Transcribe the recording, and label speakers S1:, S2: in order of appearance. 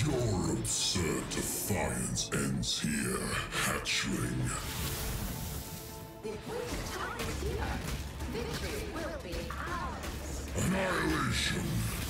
S1: Your absurd defiance ends here, hatchling.
S2: The appointed time is here. Victory will be ours.
S1: Annihilation!